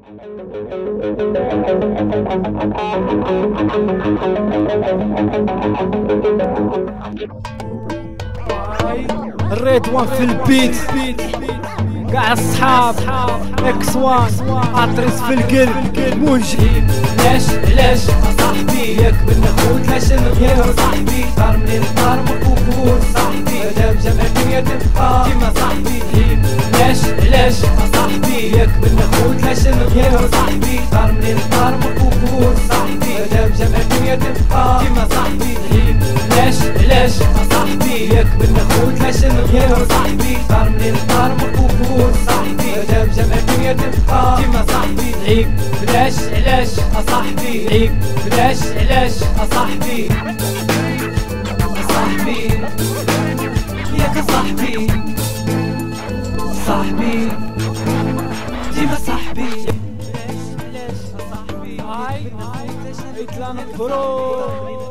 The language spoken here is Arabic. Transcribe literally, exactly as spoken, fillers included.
الريد وان في البيت، قاع الصحاب اكس وان ادرس في القلب موجهين. علاش علاش صاحبي ياك بنا خوت لاش نغير صاحبي دار منين دار مقبول صاحبي مادام جمع الدنيا تبقى كيما صاحبي. علاش علاش صاحبي ياك بنا خوت لاش نغير صاحبي دار منين دار مقبول صاحبي مادام جمع الدنيا تبقى كيما صاحبي. علاش علاش صاحبي ياك بنا خوت لاش نغير صاحبي دار منين دار مقبول صاحبي مادام جمع الدنيا تبقى كيما صاحبي. عيب بلاش علاش اصاحبي عيب بلاش علاش اصاحبي صاحبي ياك صاحبي صاحبي ديما صاحبي. علاش علاش اصاحبي هاي هاي برو